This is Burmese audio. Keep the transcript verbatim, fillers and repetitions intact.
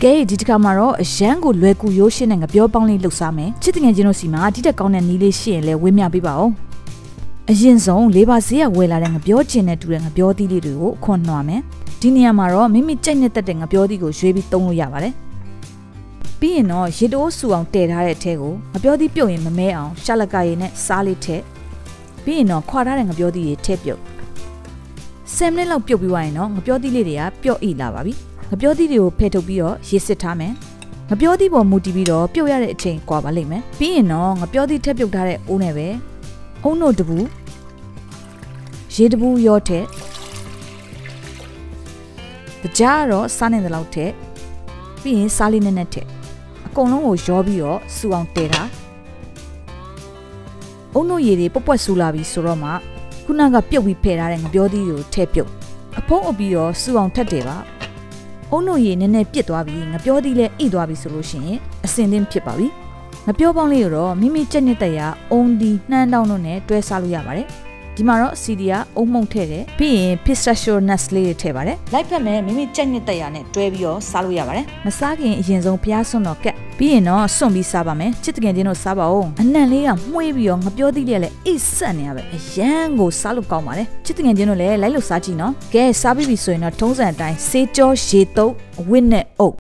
ကဲဒီတစ်ခါမှာတော့အရန်ကိုလွယ်ကူရိုးရှင်းတဲ့ငပြောပေါင်းလေးလှုပ်ရှားမယ်ချစ်တငယ်ချင်းတို့စီမှာဒီတက်ကောင်းတဲ့နီးလေးရှိရင်လည်းဝေးမြပေးပါဦးအရင်ဆုံးလေးပါဈေးကဝယ်လာတဲ့ငပြောကျင်နဲ့တူတဲ့ငပြောသီးလေးတွေကိုအခွန်နှွာမယ်ဒီနေရာမှာတော့မိမိကြိုက်နေတဲ့ငပြောသီးကိုရွေးပြီးသုံးလို့ရပါတယ်ပြီးရင်တော့ရေတိုးဆူအောင်တည်ထားတဲ့အထဲကိုငပြောသီးပြုတ်ရင်မမဲအောင်ရှာလကရည်နဲ့စားလေးထည့်ပြီးရင်တော့ခွာထားတဲ့ငပြောသီးတွေထည့်ပြုတ်ဆယ်မိနစ်လောက်ပြုတ်ပြီးသွားရင်တော့ငပြောသီးလေးတွေကပျော့အိလာပါပြီငပြောသီးတွေကိုဖယ်ထုတ်ပြီးတော့ရေစစ်ထားမယ်ငပြောသီးပေါ်မူတည်ပြီးတော့ပြုတ်ရတဲ့အချိန်ကွာပါလိမ့်မယ်ပြီးရင်တော့ငပြောသီးထည့်ပြုတ်ထားတဲ့အိုးနဲ့ပဲအုံနို့တပူရေတပူရောထည့်ကြားတော့စားနေတယ်လို့ထည့်ပြီးရင်စားလေးနဲ့နဲ့ထည့်အကုန်လုံးကိုရောပြီးတော့စူအောင်တည်တာအုံနို့ရည်တွေပွက်ပွက်ဆူလာပြီဆိုတော့မှခုနကပြုတ်ပြီးဖယ်ထားတဲ့ငပြောသီးကိုထည့်ပြုတ်အဖုံးအုပ်ပြီးတော့စူအောင်ထက်တယ်ပါအုံနို့ရည်နည်းနည်းပြစ်သွားပြီးငပြောသီးလည်းအိသွားပြီဆိုလို့ရှိရင်အစင်သင်းဖြစ်ပါပြီငပြောပေါင်းလေးကိုတော့မိမိကြက်နှစ်တရအုံဒီနှမ်းတောင်းတို့နဲ့တွဲစားလို့ရပါတယ်ဒီမှာတော့စီဒီကအုံမုံထည့်တယ်ပြီးရင် pistachio nuts လေးတွေထည့်ပါတယ်လိုက်ဖက်မယ်မိမိကြက်နှစ်တရနဲ့တွဲပြီးတော့စားလို့ရပါတယ်မစားခင်အရင်ဆုံးဖျားစွန်းတော့ကက်ပြီးရင်တော့စွန့်ပြီးစားပါမယ်ချစ်တကယ်ချင်းတို့စားပါဦးအနံ့လေးကမှွေးပြီးတော့ငပြောသီးလေးလည်းအိတ်ဆက်နေရပဲအရန်ကိုစားလို့ကောင်းပါတယ်ချစ်တကယ်ချင်းတို့လည်းလိုက်လို့စားကြည့်နော်ကဲစားပြီးပြီဆိုရင်တော့ထုံးစံအတိုင်းဆေးကြောရေတုပ်အဝတ်နဲ့အုပ်